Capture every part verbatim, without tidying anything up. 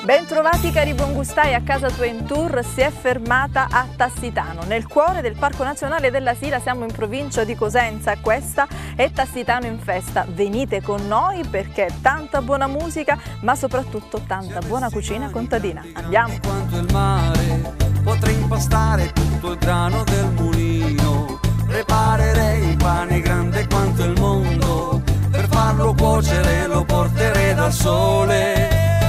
Bentrovati cari buongustai, a casa tua in tour si è fermata a Tassitano, nel cuore del Parco Nazionale della Sila. Siamo in provincia di Cosenza, questa è Tassitano in festa. Venite con noi perché tanta buona musica, ma soprattutto tanta buona cucina contadina. Andiamo! Quanto il mare, potrei impastare tutto il grano del mulino, preparerei un pane grande quanto il mondo, per farlo cuocere lo porterei dal sole.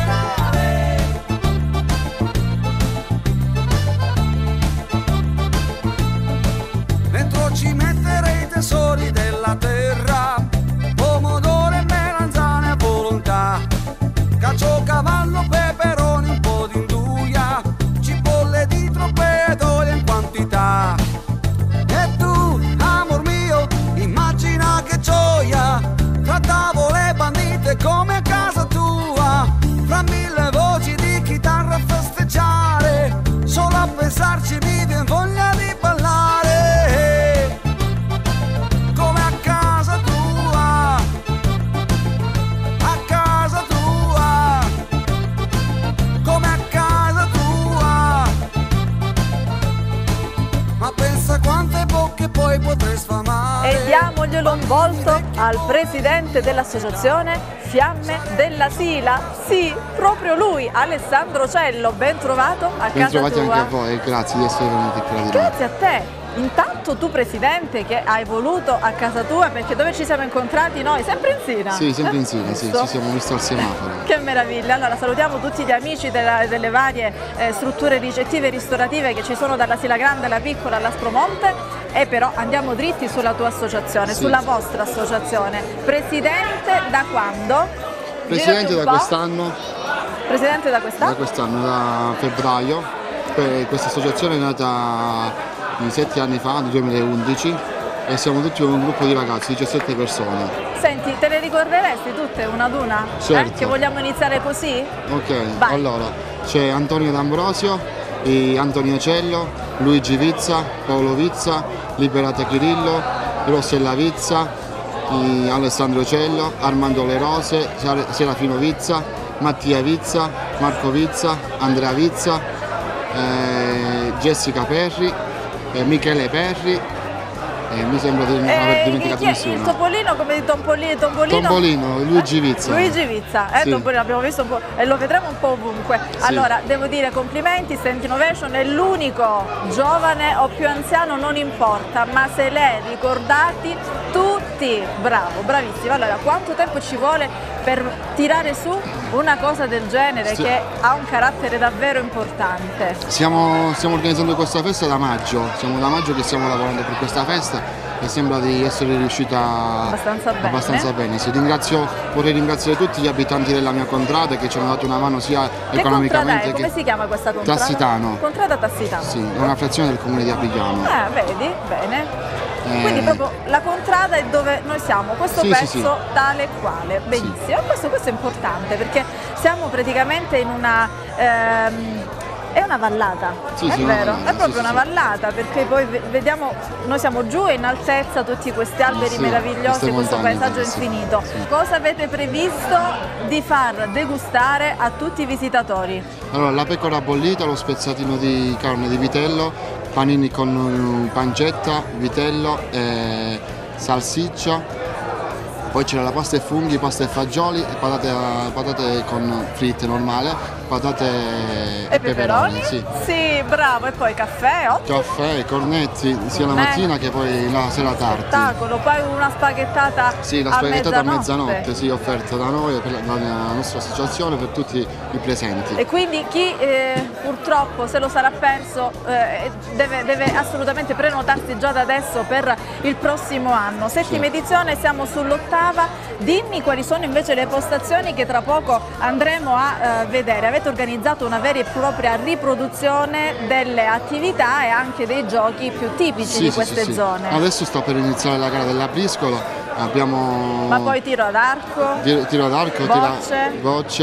Ci metterei i tesori della terra, pomodoro e melanzane a volontà, cacio, cavallo, peperoni, un po' di induia, cipolle di troppedolia in quantità. E tu, amor mio, immagina che gioia, tra tavole bandite come a casa tua, fra mille voci di chitarra a festeggiare, solo a pensarci mi viene voglia di ballare. Poi potrei sfamare. E diamoglielo un volto al presidente dell'associazione Fiamme della Sila. Sì, proprio lui, Alessandro Cello. Ben trovato a ben casa tua. Ben trovati anche a voi, grazie di essere venuti qua di noi. Grazie a te. Intanto tu presidente che hai voluto a casa tua, perché dove ci siamo incontrati noi? Sempre in Sila? Sì, sempre in Sila, sì, ci siamo visti al semaforo. Che meraviglia! Allora salutiamo tutti gli amici della, delle varie eh, strutture ricettive e ristorative che ci sono dalla Sila Grande alla Piccola all'Aspromonte, e però andiamo dritti sulla tua associazione, sì, sulla vostra associazione. Presidente da quando? Presidente da quest'anno. Presidente da quest'anno? Da quest'anno, da febbraio. Questa associazione è nata sette anni fa, nel duemilaundici, e siamo tutti un gruppo di ragazzi, diciassette persone. Senti, te le ricorderesti tutte una ad una? Certo. Eh? Che vogliamo iniziare così? Ok, vai. Allora c'è Antonio D'Ambrosio, Antonio Cello, Luigi Vizza, Paolo Vizza, Liberata Chirillo, Rossella Vizza, Alessandro Cello, Armando Le Rose, Serafino Vizza, Mattia Vizza, Marco Vizza, Andrea Vizza, eh, Jessica Perri, eh, Michele Perri, eh, mi sembra di non aver dimenticato eh, nessuno. Il Topolino, come Tompolino, Tombolino? Tombolino, Luigi Vizza. Luigi Vizza, eh, sì. Tombolino, l'abbiamo visto un po' e lo vedremo un po' ovunque. Sì. Allora, devo dire complimenti, Stand Innovation è l'unico giovane o più anziano, non importa, ma se l'è ricordati tutti, bravo, bravissimo. Allora, quanto tempo ci vuole per tirare su una cosa del genere, sì, che ha un carattere davvero importante? Stiamo, stiamo organizzando questa festa da maggio, siamo da maggio che stiamo lavorando per questa festa e sembra di essere riuscita abbastanza bene. Abbastanza bene. Sì, ringrazio, vorrei ringraziare tutti gli abitanti della mia contrada che ci hanno dato una mano sia che economicamente che... Come si chiama questa contrada? Tassitano. Contrada Tassitano. Sì, è una frazione del comune di Avigliano. Ah, vedi? Bene. Eh... Quindi proprio la contrada è dove noi siamo, questo sì, pezzo sì, sì. tale e quale, benissimo. Sì. Questo, questo è importante perché siamo praticamente in una... Ehm, è una vallata, sì, è sì, vero? Vallata, è proprio sì, una sì, vallata, perché poi vediamo, noi siamo giù e in altezza tutti questi alberi sì, meravigliosi, questo montagne, paesaggio sì, infinito. Sì. Cosa avete previsto di far degustare a tutti i visitatori? Allora, la pecora bollita, lo spezzatino di carne di vitello, panini con pancetta, vitello, e salsiccia. Poi c'era la pasta e funghi, pasta e fagioli e patate, patate con fritte normale, patate e, e peperoni. peperoni. Sì. Sì, bravo. E poi caffè, ottimo. Caffè, cornetti, sia la mattina che poi la sera tardi. Spettacolo, poi una spaghettata Sì, la a spaghettata mezzanotte. a mezzanotte, sì, offerta da noi, per la, dalla nostra associazione, per tutti i presenti. E quindi chi eh, purtroppo se lo sarà perso eh, deve, deve assolutamente prenotarsi già da adesso per il prossimo anno. Settima sì. edizione, siamo sull'ottava. Dimmi quali sono invece le postazioni che tra poco andremo a uh, vedere. Avete organizzato una vera e propria riproduzione delle attività e anche dei giochi più tipici sì, di sì, queste sì, zone. Sì. Adesso sta per iniziare la gara della briscola, abbiamo... Ma poi tiro ad arco, tiro, tiro ad arco, bocce, tira, bocce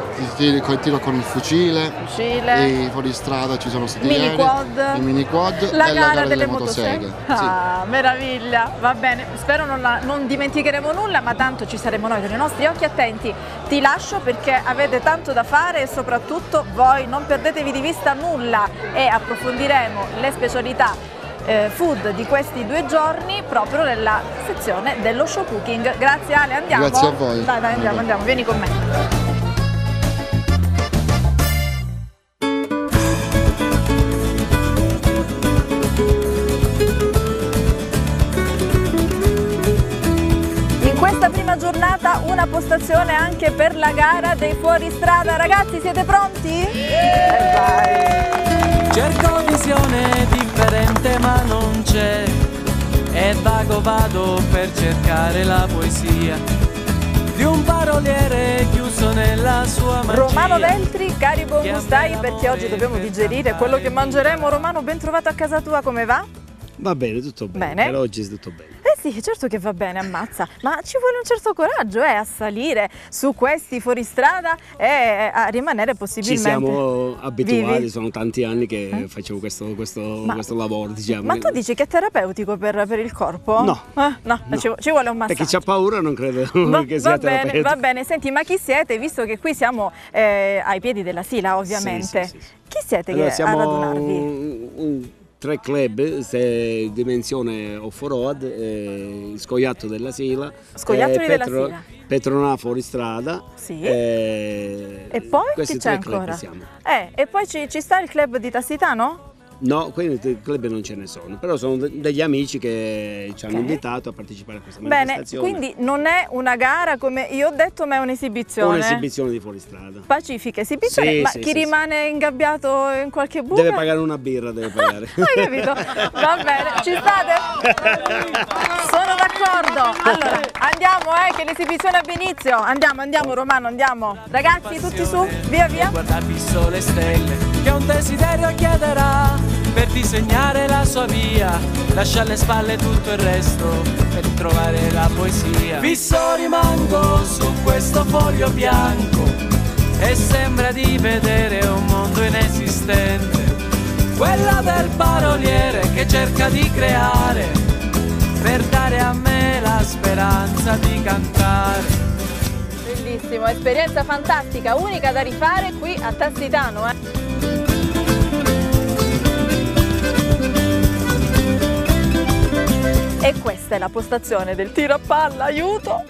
il tiro, il tiro con il fucile, fucile. i fuoristrada ci sono stati mini ieri, quad, i mini quad la e gara la gara delle delle motoseghe. motoseghe. Ah, sì. Meraviglia, va bene, spero non, la, non dimenticheremo nulla, ma tanto ci saremo noi con i nostri occhi attenti. Ti lascio perché avete tanto da fare e soprattutto voi non perdetevi di vista nulla e approfondiremo le specialità Eh, food di questi due giorni proprio nella sezione dello show cooking. Grazie Ale, andiamo? Grazie a voi. Dai, dai, andiamo, andiamo, vieni con me. In questa prima giornata una postazione anche per la gara dei fuoristrada. Ragazzi, siete pronti? E vai! Cerco visione differente ma non c'è, e vago vado per cercare la poesia di un paroliere chiuso nella sua magia. Romano Veltri, cari buon gustai, perché oggi dobbiamo digerire quello che mangeremo. Romano, ben trovato a casa tua, come va? Va bene, tutto bene, Bene. per oggi è tutto bene. Eh sì, certo che va bene, ammazza, ma ci vuole un certo coraggio eh, a salire su questi fuoristrada e a rimanere possibilmente Ci siamo abituati, vivi. sono tanti anni che Eh? facciamo questo, questo, Ma- questo lavoro, diciamo. Ma tu dici che è terapeutico per, per il corpo? No. Eh? No, No. Ci, ci vuole un massaggio. Per chi c'ha paura non credo Va, che sia va bene, terapeutico. va bene, senti, ma chi siete? Visto che qui siamo eh, ai piedi della Sila, ovviamente. Sì, sì, sì, sì. Chi siete Allora, che a siamo radunarvi? un, un- tre club, se dimensione off-road, eh, Scoiattolo della Sila, Scoiattoli eh, della Petro- Sila. Petronà Fuoristrada. Sì. eh, E poi questi chi c'è tre club ancora? siamo. Eh, e poi ci, ci sta il club di Tassitano? No, qui nel club non ce ne sono, però sono de- degli amici che ci hanno Ok. invitato a partecipare a questa Bene, manifestazione. quindi non è una gara come io ho detto, ma è un'esibizione. Un'esibizione di fuoristrada. Pacifica esibizione, Sì, ma sì, chi sì, rimane ingabbiato in qualche buca? Deve pagare una birra, deve pagare. Hai capito? Va bene, ci state? Sono d'accordo. Allora, andiamo eh, che l'esibizione abbia inizio. Andiamo, andiamo Romano, andiamo. Ragazzi, tutti su, via via. Guarda fisso le stelle, che un desiderio chiederà per disegnare la sua via. Lascia alle spalle tutto il resto per trovare la poesia. Fisso rimango su questo foglio bianco e sembra di vedere un mondo inesistente, quella del paroliere che cerca di creare per dare a me la speranza di cantare. Bellissimo, esperienza fantastica, unica da rifare qui a Tassitano. Eh. E questa è la postazione del tiro a palla, aiuto!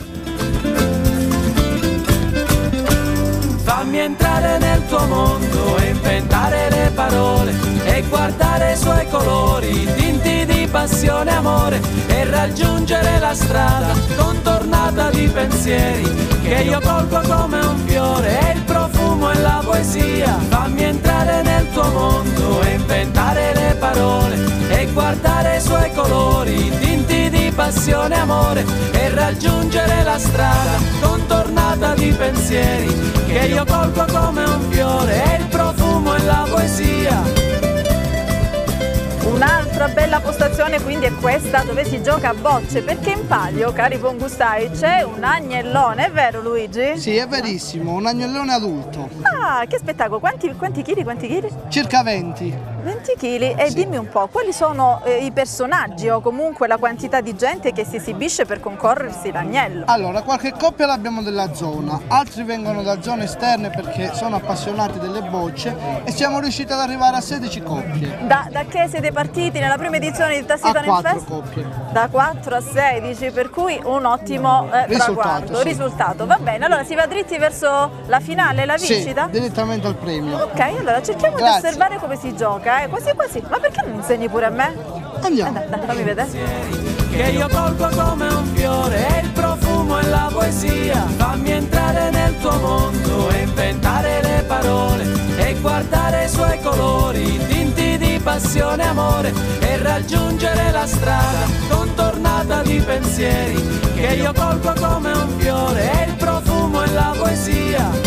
Fammi entrare nel tuo mondo e inventare le parole e guardare i suoi colori, tinti di passione e amore, e raggiungere la strada contornata di pensieri che io colgo come un fiore, e il profumo e la poesia. Fammi entrare nel tuo mondo e inventare le parole e guardare i suoi colori, tinti di passione e amore, e raggiungere la strada contornata di pensieri che io colgo come un fiore, e il profumo e la poesia. Un'altra bella postazione quindi è questa dove si gioca a bocce, perché in palio, cari buongustai, c'è un agnellone, è vero Luigi? Sì, è verissimo, un agnellone adulto, Ah, che spettacolo, quanti, quanti chili, quanti chili? circa venti. venti chili e Sì. dimmi un po', quali sono eh, i personaggi o comunque la quantità di gente che si esibisce per concorrersi l'agnello? Allora, qualche coppia l'abbiamo della zona, altri vengono da zone esterne perché sono appassionati delle bocce, e siamo riusciti ad arrivare a sedici coppie, Da, da che siete partiti nella prima edizione di a Tassitano in quattro Fest? coppie. Da quattro a sedici, per cui un ottimo eh, Risultato, traguardo, sì. risultato. Va bene, allora si va dritti verso la finale, la vincita? Sì, direttamente al premio. Ok, allora cerchiamo Grazie. di osservare come si gioca, eh? quasi quasi. Ma perché non insegni pure a me? Eh, Andiamo. dai, dai, fammi vedere. Che io colgo come un fiore, e il profumo e la poesia. Fammi entrare nel tuo mondo e inventare le parole e guardare i suoi colori, tinti di passione e amore, e raggiungere la strada contornata di pensieri che io colgo come un fiore, e il profumo e la poesia.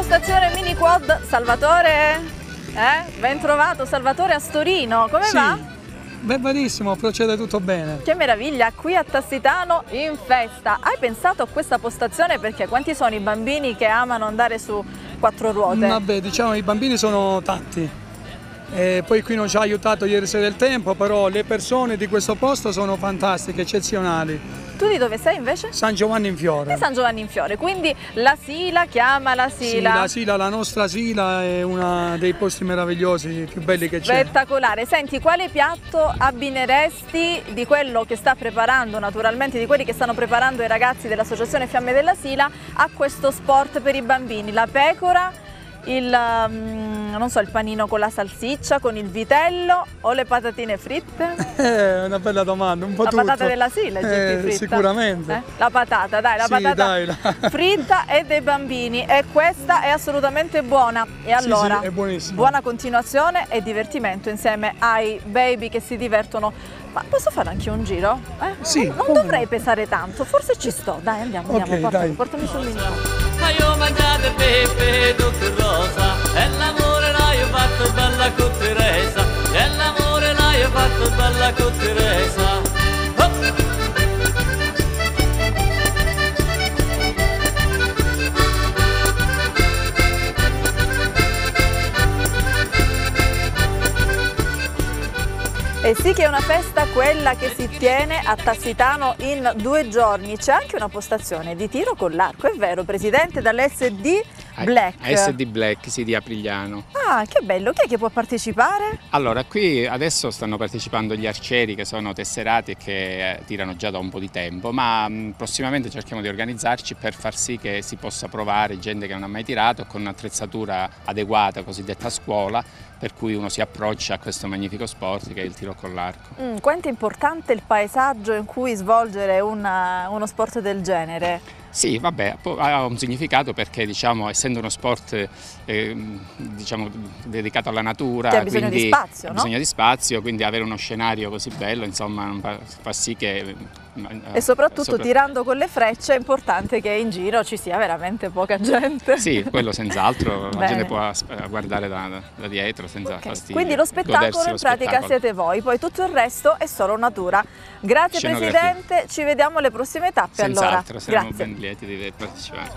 postazione mini quad. Salvatore, eh? Ben trovato Salvatore a Storino, come sì. va? Beh, benissimo, procede tutto bene. Che meraviglia, qui a Tassitano in festa. Hai pensato a questa postazione perché quanti sono i bambini che amano andare su quattro ruote? Vabbè, diciamo i bambini sono tanti. E poi qui non ci ha aiutato ieri sera il tempo, però le persone di questo posto sono fantastiche, eccezionali. Tu di dove sei invece? San Giovanni in Fiore. Di San Giovanni in Fiore, quindi la Sila chiama la Sila. Sì, la Sila, la nostra Sila è uno dei posti meravigliosi, più belli che c'è. Spettacolare. Senti, quale piatto abbineresti di quello che sta preparando, naturalmente di quelli che stanno preparando i ragazzi dell'Associazione Fiamme della Sila a questo sport per i bambini? La pecora, il, um, non so, il panino con la salsiccia, con il vitello o le patatine fritte? È una bella domanda, un po' la tutto. patata della Sila, eh, fritta. Sicuramente. Eh? La patata, dai, la sì, patata dai, la... fritta e dei bambini, e questa è assolutamente buona. E allora, sì, sì, è buonissima. Buona continuazione e divertimento insieme ai baby che si divertono. Ma posso fare anche un giro? Eh? Sì. Non, non dovrei pesare tanto, forse ci sto. Dai, andiamo, okay, andiamo, portami, dai. portami sul minuto. Ma io mangiate pepe, doctor Rosa, e l'amore l'hai fatto bella con Teresa, e l'amore l'hai fatto bella con Teresa. Oh! E sì che è una festa quella che si tiene a Tassitano in due giorni. C'è anche una postazione di tiro con l'arco, è vero, presidente, dall'S D Black. A S D Black, sì, di Aprigliano. Ah, che bello, chi è che può partecipare? Allora, qui adesso stanno partecipando gli arcieri che sono tesserati e che eh, tirano già da un po' di tempo, ma mh, prossimamente cerchiamo di organizzarci per far sì che si possa provare gente che non ha mai tirato con un'attrezzatura adeguata, cosiddetta a scuola, per cui uno si approccia a questo magnifico sport che è il tiro con l'arco. Mm, quanto è importante il paesaggio in cui svolgere una, uno sport del genere? Sì, vabbè, ha un significato perché, diciamo, essendo uno sport eh, diciamo, dedicato alla natura, che ha bisogno quindi di spazio, ha no? bisogno di spazio, quindi avere uno scenario così bello, insomma, fa sì che... E soprattutto sopra... tirando con le frecce è importante che in giro ci sia veramente poca gente. Sì, quello senz'altro, la gente può guardare da, da dietro senza okay. fastidio. Quindi lo spettacolo in lo pratica spettacolo. siete voi, poi tutto il resto è solo natura. Grazie Presidente, ci vediamo alle prossime tappe. Senz'altro, allora. saremo Grazie. ben lieti di partecipare.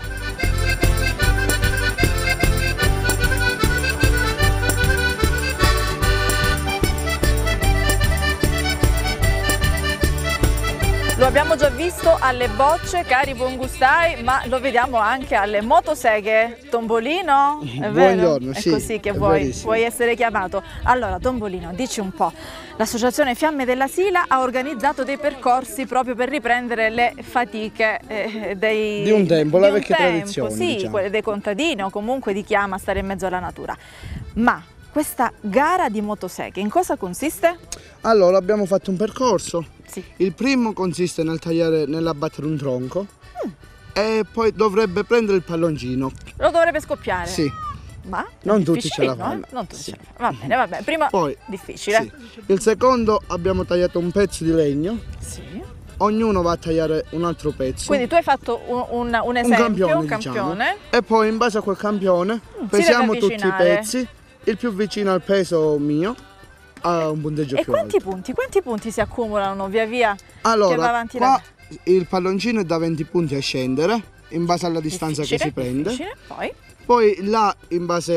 Lo abbiamo già visto alle bocce, cari buongustai, ma lo vediamo anche alle motoseghe. Tombolino? È vero? Buongiorno, è sì, così che è vuoi, verissimo. vuoi essere chiamato. Allora, Tombolino, dici un po'. L'Associazione Fiamme della Sila ha organizzato dei percorsi proprio per riprendere le fatiche eh, dei, di un tempo, di la un vecchia tempo, tradizione. Sì, diciamo. quelle dei contadini o comunque di chi ama stare in mezzo alla natura. Ma questa gara di motoseghe in cosa consiste? Allora, abbiamo fatto un percorso. Sì. Il primo consiste nel tagliare, nell'abbattere un tronco mm. e poi dovrebbe prendere il palloncino. Lo dovrebbe scoppiare? Sì. Ma non tutti ce la eh? fanno. Non tutti sì. ce la fanno. Va bene, va bene. Prima poi, difficile. Sì. Il secondo abbiamo tagliato un pezzo di legno. Sì. Ognuno va a tagliare un altro pezzo. Quindi tu hai fatto un, un, un esempio, un campione, un campione. Diciamo. E poi in base a quel campione mm, pesiamo tutti i pezzi. Il più vicino al peso mio ha un punteggio e più quanti alto. punti? Quanti punti si accumulano via via allora, che va avanti qua la... il palloncino è da venti punti a scendere in base alla distanza difficile, che si prende. Difficile. Poi? Poi là in base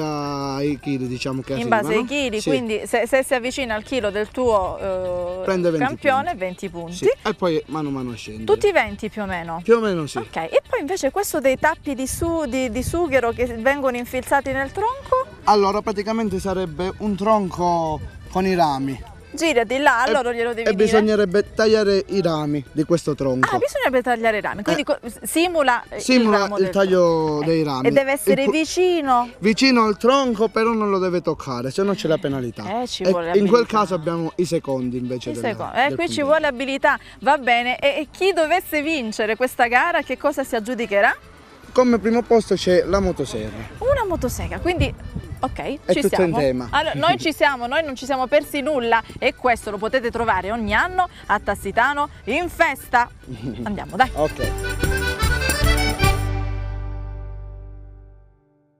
ai chili, diciamo che in arrivano. base ai chili, sì. Quindi se, se si avvicina al chilo del tuo eh, Prende venti campione punti. venti punti. Sì. E poi mano a mano scende. Tutti venti più o meno? Più o meno sì. Ok, e poi invece questo dei tappi di, su, di, di sughero che vengono infilzati nel tronco? Allora praticamente sarebbe un tronco con i rami. Girati là, allora e, glielo devi e dire. E bisognerebbe tagliare i rami di questo tronco. Ah, bisognerebbe tagliare i rami, quindi eh, simula, simula il, ramo il del taglio tronco. dei rami. E deve essere il, vicino? Vicino al tronco, però non lo deve toccare, se no c'è la penalità. Eh, ci vuole e in quel abilità. caso abbiamo i secondi invece. I della, secondi. Eh, del qui ci punteggio. vuole abilità, va bene. E, e chi dovesse vincere questa gara, che cosa si aggiudicherà? Come primo posto c'è la motosega. Una motosega, quindi ok, è ci tutto siamo. in tema. Allora, noi ci siamo, noi non ci siamo persi nulla e questo lo potete trovare ogni anno a Tassitano in festa. Andiamo, dai. Ok.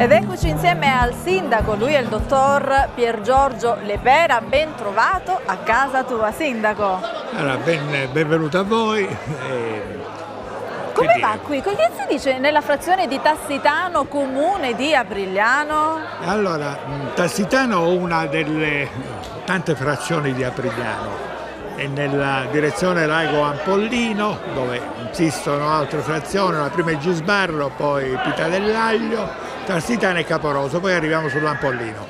Ed eccoci insieme al sindaco, lui è il dottor Pier Giorgio Lepera, ben trovato a casa tua, sindaco. Allora, ben, benvenuto a voi. E... Come va qui? Che si dice nella frazione di Tassitano, comune di Aprigliano? Allora, Tassitano è una delle tante frazioni di Aprigliano. È nella direzione Lago Ampollino, dove insistono altre frazioni, la prima è Gisbarro, poi Pita dell'Aglio, Tassitano e Caporoso, poi arriviamo sull'Ampollino.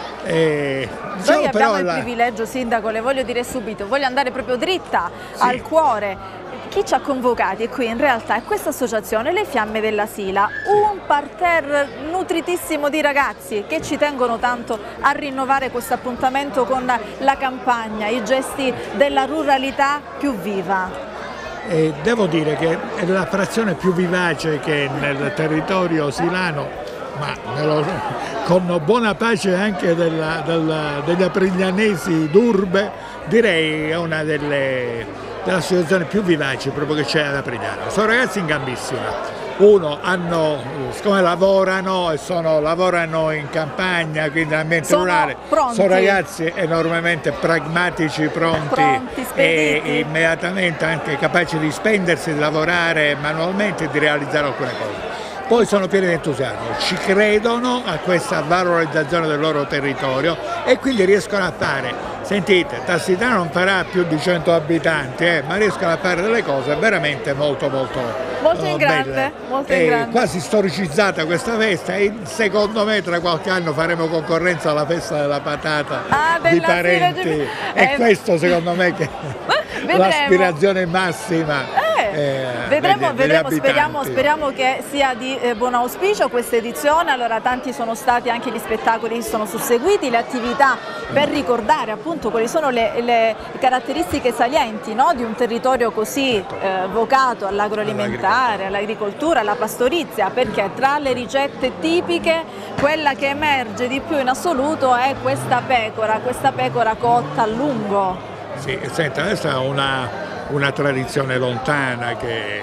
E, diciamo, Noi abbiamo però, il la... privilegio, sindaco, le voglio dire subito, voglio andare proprio dritta sì. al cuore. Chi ci ha convocati qui in realtà è questa associazione, Le Fiamme della Sila, un parterre nutritissimo di ragazzi che ci tengono tanto a rinnovare questo appuntamento con la campagna, i gesti della ruralità più viva. E devo dire che è la frazione più vivace che nel territorio silano, ma nello, con buona pace anche della, della, degli apriglianesi d'urbe, direi è una delle... della situazione più vivace proprio che c'è ad Aprigliano. Sono ragazzi in gambissima. Uno, hanno, siccome lavorano e sono, lavorano in campagna, quindi nell'ambiente rurale, pronti. Sono ragazzi enormemente pragmatici, pronti, pronti e immediatamente anche capaci di spendersi, di lavorare manualmente e di realizzare alcune cose. Poi sono pieni di entusiasmo, ci credono a questa valorizzazione del loro territorio e quindi riescono a fare, sentite, Tassitano non farà più di cento abitanti, eh, ma riescono a fare delle cose veramente molto molto, molto uh, in grande, belle. molto in È grande. quasi storicizzata questa festa e secondo me tra qualche anno faremo concorrenza alla festa della patata ah, di parenti di... e eh, questo secondo me che l'aspirazione massima. Eh, vedremo, degli, vedremo degli speriamo, speriamo che sia di eh, buon auspicio questa edizione. Allora, tanti sono stati anche gli spettacoli che sono susseguiti, le attività per ricordare appunto quali sono le, le caratteristiche salienti, no? Di un territorio così eh, vocato all'agroalimentare, all'agricoltura, alla pastorizia, perché tra le ricette tipiche quella che emerge di più in assoluto è questa pecora, questa pecora cotta a lungo. Sì, senta, questa è una una tradizione lontana che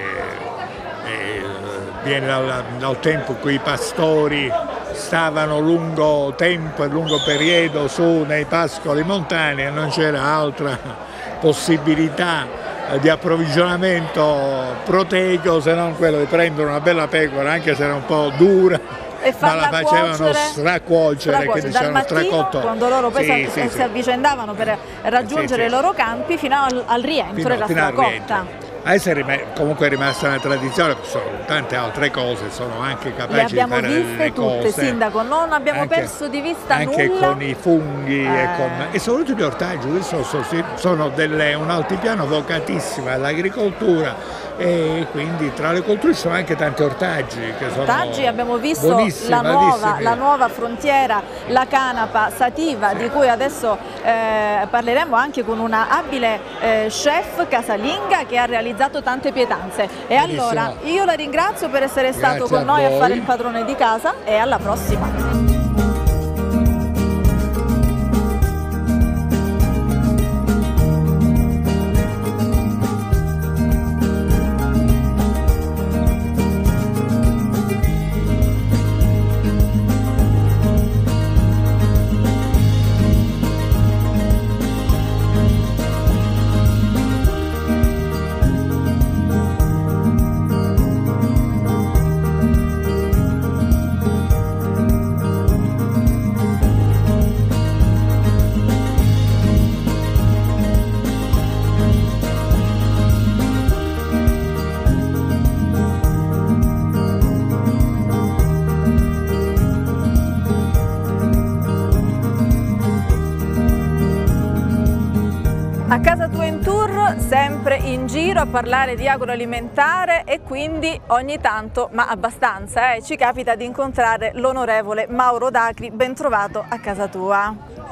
eh, viene dal, dal tempo in cui i pastori stavano lungo tempo e lungo periodo su nei pascoli montani e non c'era altra possibilità di approvvigionamento proteico se non quello di prendere una bella pecora, anche se era un po' dura, e ma la facevano cuocere, stracuocere, stracuocere che dicevano dal mattino, stracotto. quando loro poi sì, si, sì, si sì. avvicendavano per raggiungere sì, i loro campi fino al, al rientro fino, era fino stracotta. Adesso è comunque è rimasta una tradizione, sono tante altre cose, sono anche capaci Le abbiamo di fare viste delle tutte, cose. sindaco, non abbiamo anche, perso di vista anche nulla. Anche con i funghi eh. e, con, e soprattutto gli ortaggi, questo sono, sono delle, un altipiano vocatissimo all'agricoltura e quindi tra le colture ci sono anche tanti ortaggi che sono ortaggi, abbiamo visto la nuova, la nuova frontiera, la canapa sativa, sì. Di cui adesso eh, parleremo anche con una abile eh, chef casalinga che ha realizzato tante pietanze. E benissimo. Allora io la ringrazio per essere stato Grazie con noi a, a fare il padrone di casa e alla prossima. A casa tua in tour, sempre in giro a parlare di agroalimentare e quindi ogni tanto, ma abbastanza, eh, ci capita di incontrare l'onorevole Mauro Dacri. Ben trovato a casa tua.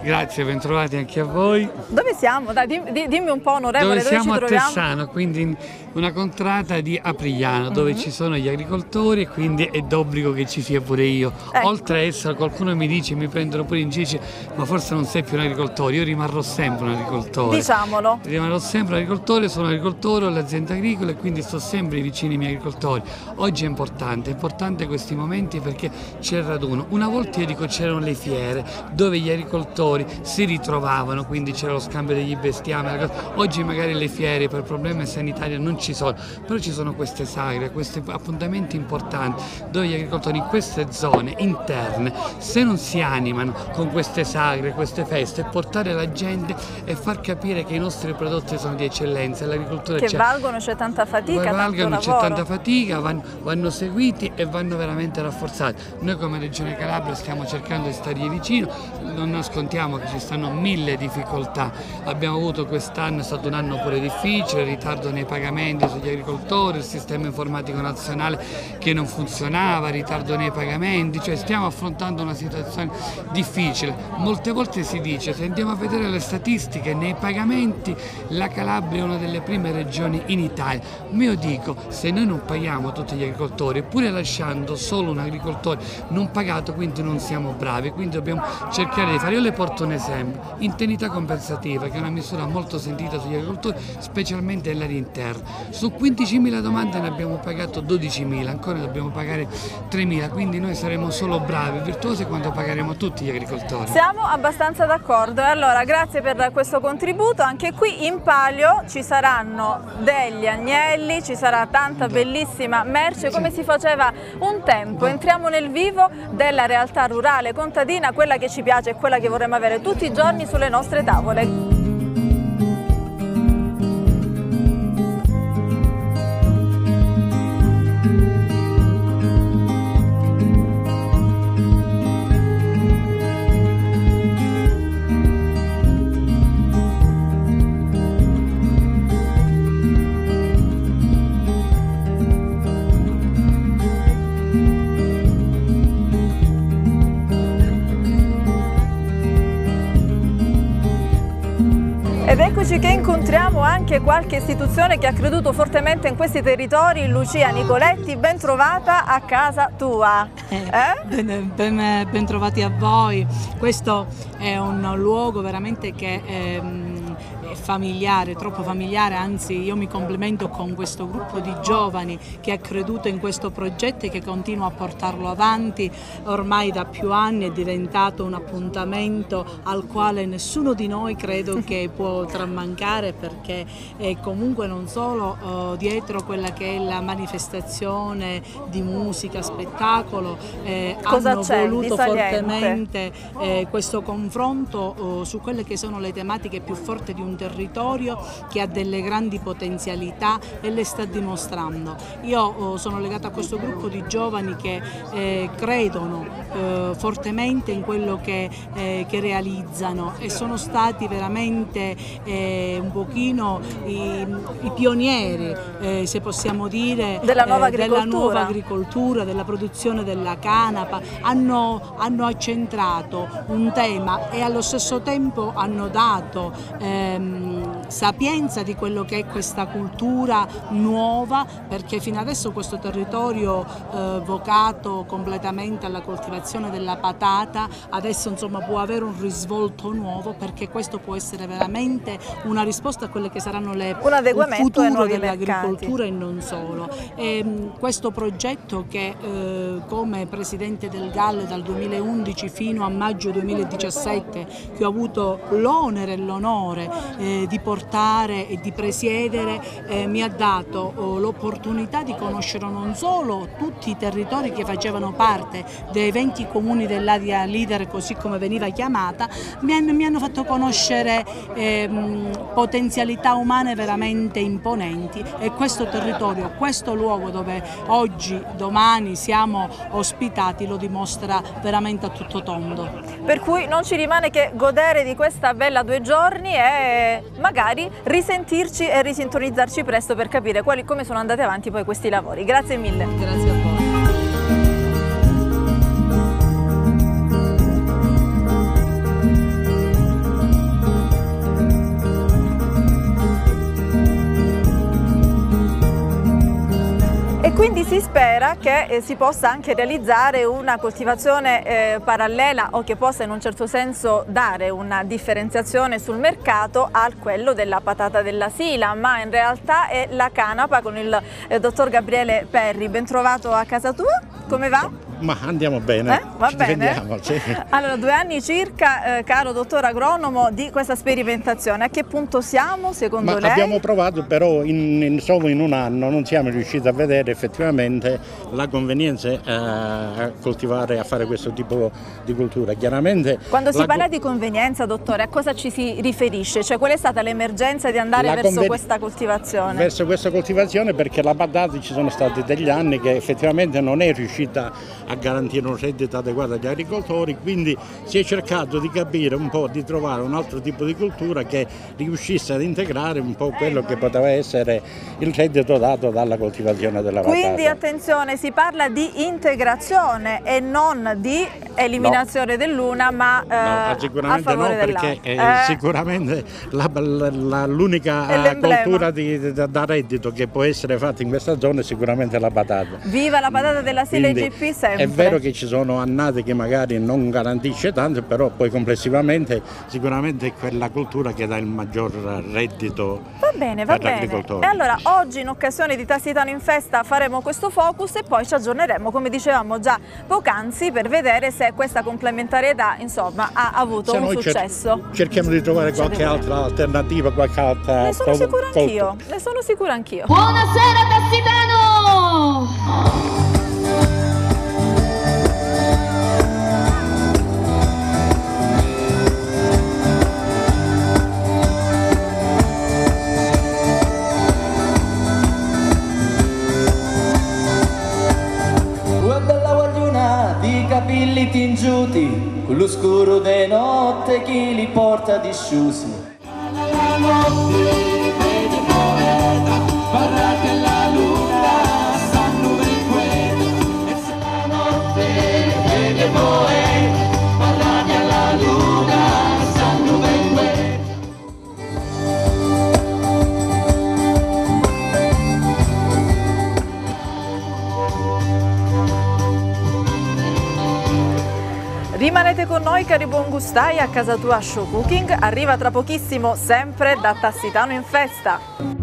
Grazie, bentrovati anche a voi. Dove siamo? Dai, dimmi, dimmi un po', onorevole, dove, dove siamo ci troviamo? A Tessano, quindi in una contrada di Aprigliano, dove mm-hmm. ci sono gli agricoltori e quindi è d'obbligo che ci sia pure io. Ecco. Oltre a essere, qualcuno mi dice, mi prendono pure in giro, ma forse non sei più un agricoltore, io rimarrò sempre un agricoltore. Diciamolo. Rimarrò sempre un agricoltore, sono un agricoltore, ho l'azienda agricola e quindi sto sempre vicino ai miei agricoltori. Oggi è importante, è importante questi momenti perché c'è il raduno. Una volta io dico c'erano le fiere dove gli agricoltori si ritrovavano, quindi c'era lo scambio degli bestiame. Oggi magari le fiere per problemi sanitari non ci sono, però ci sono queste sagre, questi appuntamenti importanti dove gli agricoltori in queste zone interne, se non si animano con queste sagre, queste feste, portare la gente e far capire che i nostri prodotti sono di eccellenza, l'agricoltura che valgono, c'è tanta fatica, valgono, c'è tanta fatica, vanno, vanno seguiti e vanno veramente rafforzati. Noi come Regione Calabria stiamo cercando di stargli vicino, non nascondiamo che ci stanno mille difficoltà, abbiamo avuto quest'anno, è stato un anno pure difficile, ritardo nei pagamenti sugli agricoltori, il sistema informatico nazionale che non funzionava, ritardo nei pagamenti, cioè stiamo affrontando una situazione difficile. Molte volte si dice, se andiamo a vedere le statistiche, nei pagamenti la Calabria è una delle prime regioni in Italia, ma io dico, se noi non paghiamo tutti gli agricoltori, eppure lasciando solo un agricoltore non pagato, quindi non siamo bravi, quindi dobbiamo cercare di fare. Io le porto un esempio, indennità compensativa, che è una misura molto sentita sugli agricoltori, specialmente nell'area interna. Su quindicimila domande ne abbiamo pagato dodicimila, ancora dobbiamo pagare tremila, quindi noi saremo solo bravi e virtuosi quando pagheremo tutti gli agricoltori. Siamo abbastanza d'accordo e allora grazie per questo contributo. Anche qui in palio ci saranno degli agnelli, ci sarà tanta bellissima merce come si faceva un tempo. Entriamo nel vivo della realtà rurale contadina, quella che ci piace e quella che vorremmo avere tutti i giorni sulle nostre tavole. Ed eccoci che incontriamo anche qualche istituzione che ha creduto fortemente in questi territori. Lucia Nicoletti, ben trovata a casa tua. Eh? Ben, ben, ben trovati a voi. Questo è un luogo veramente che ehm, è familiare, troppo familiare, anzi io mi complimento con questo gruppo di giovani che ha creduto in questo progetto e che continua a portarlo avanti. Ormai da più anni è diventato un appuntamento al quale nessuno di noi credo che può trammancare, perché è comunque non solo uh, dietro quella che è la manifestazione di musica, spettacolo, eh, hanno voluto fortemente eh, questo confronto uh, su quelle che sono le tematiche più forti di un territorio che ha delle grandi potenzialità e le sta dimostrando. Io uh, sono legata a questo gruppo di giovani che eh, credono uh, fortemente in quello che, eh, che realizzano e sono stati veramente eh, un pochino i, i pionieri, eh, se possiamo dire, della nuova, eh, della nuova agricoltura, della produzione della canapa. Hanno, hanno accentrato un tema e allo stesso tempo hanno dato ehm, sapienza di quello che è questa cultura nuova, perché fino adesso questo territorio eh, vocato completamente alla coltivazione della patata adesso insomma può avere un risvolto nuovo, perché questo può essere veramente una risposta a quelle che saranno le, il futuro dell'agricoltura e non solo. E, questo progetto che eh, come Presidente del Gallo dal duemilaundici fino a maggio duemiladiciassette, che ho avuto l'onere e l'onore eh, di portare e di presiedere, eh, mi ha dato oh, l'opportunità di conoscere non solo tutti i territori che facevano parte dei venti comuni dell'area leader, così come veniva chiamata, mi hanno, mi hanno fatto conoscere eh, potenzialità umane veramente imponenti, e questo territorio, questo luogo dove oggi, domani siamo ospitati lo dimostra veramente a tutto tondo. Per cui non ci rimane che godere di questa bella due giorni e magari risentirci e risintonizzarci presto per capire quali, come sono andati avanti poi questi lavori. Grazie mille. Grazie a voi. Quindi si spera che eh, si possa anche realizzare una coltivazione eh, parallela o che possa in un certo senso dare una differenziazione sul mercato a quello della patata della Sila, ma in realtà è la canapa con il eh, dottor Gabriele Perri. Ben trovato a casa tua, come va? Ma andiamo bene, eh? Va ci bene. difendiamo, sì. Allora, due anni circa, eh, caro dottor agronomo, di questa sperimentazione. A che punto siamo secondo Ma lei? Abbiamo provato, però in, in, solo in un anno non siamo riusciti a vedere effettivamente la convenienza eh, a coltivare, a fare questo tipo di cultura. Chiaramente Quando si la... parla di convenienza, dottore, a cosa ci si riferisce? Cioè, qual è stata l'emergenza di andare La verso conven... questa coltivazione? Verso questa coltivazione, perché la patata ci sono stati degli anni che effettivamente non è riuscita a garantire un reddito adeguato agli agricoltori, quindi si è cercato di capire un po', di trovare un altro tipo di cultura che riuscisse ad integrare un po' quello che poteva essere il reddito dato dalla coltivazione della patata. Quindi attenzione, si parla di integrazione e non di eliminazione no. dell'una, ma eh, no, sicuramente a favore no, perché eh, eh, sicuramente l'unica cultura di, di, da reddito che può essere fatta in questa zona è sicuramente la patata. Viva la patata della Sila I G P sempre! È vero che ci sono annate che magari non garantisce tanto, però poi complessivamente sicuramente è quella cultura che dà il maggior reddito va bene, va per bene. l'agricoltore. E allora oggi in occasione di Tassitano in Festa faremo questo focus e poi ci aggiorneremo, come dicevamo già poc'anzi, per vedere se questa complementarietà insomma ha avuto se un noi successo. Cer cerchiamo di trovare qualche altra alternativa, qualche altra... Ne sono sicura anch'io, ne sono sicura anch'io. Buonasera Tassitano! Capelli tingiuti, con lo scuro de notte chi li porta disciusi. La notte vede poeta, barrate la luna, sanno ben quella. E se la notte vede poeta, barrate alla luna, sanno ben quella. Rimanete con noi cari buon gustai a casa tua Show Cooking, arriva tra pochissimo sempre da Tassitano in Festa.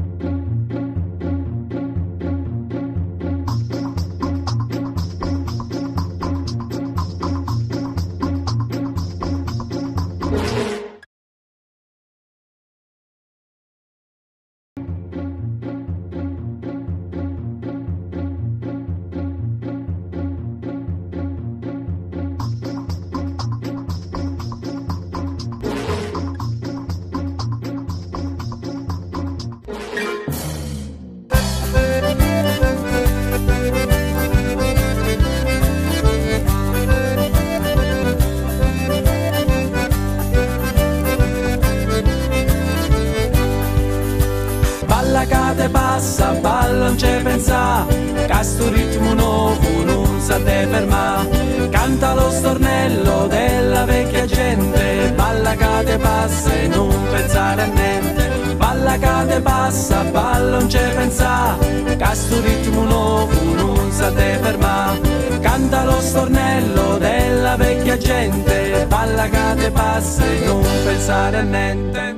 Passa, balla, non c'è pensa, che sto ritmo nuovo non sa te ferma. Canta lo stornello della vecchia gente, balla che te passa e non pensare a niente. Balla che te passa, balla, non c'è pensa, che sto ritmo nuovo non sa te ferma. Canta lo stornello della vecchia gente, balla che te passa e non pensare a niente.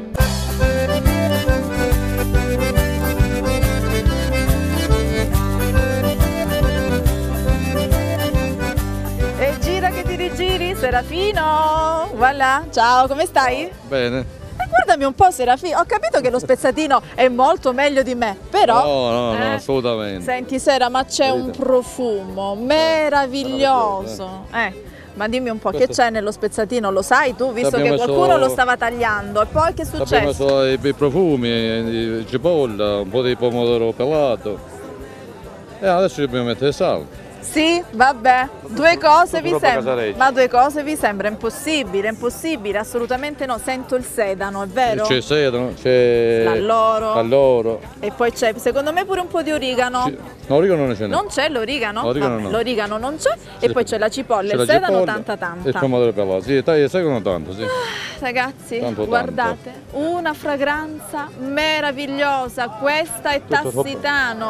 Serafino, voilà, ciao, come stai? Bene. Eh, guardami un po' Serafino, ho capito che lo spezzatino è molto meglio di me, però... No, no, eh, no, assolutamente. Senti Sera, ma c'è un profumo meraviglioso. Eh, ma dimmi un po', che c'è nello spezzatino, lo sai tu, visto che qualcuno lo stava tagliando, e poi che è successo? Abbiamo messo i, i profumi, di cipolla, un po' di pomodoro pelato e adesso dobbiamo mettere sale. Sì, vabbè, due cose vi sembra, ma due cose vi sembra impossibile, impossibile, assolutamente no, sento il sedano, è vero? C'è sedano, c'è l'alloro, l'alloro e poi c'è, secondo me pure un po' di origano. No, l'origano non c'è. Non c'è l'origano? L'origano no. L'origano non c'è, e sì, poi c'è la cipolla, il la sedano cipolla, tanta tanta. E il pomodoro pelato, sì, taglia seguono tanto, sì. Ah, ragazzi, tanto, guardate, tanto. Una fragranza meravigliosa, questa è Tassitano.